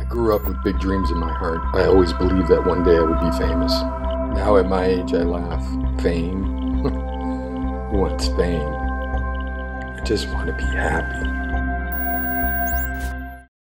grew up with big dreams in my heart. I always believed that one day I would be famous. Now at my age I laugh. Fame? What's fame? I just want to be happy.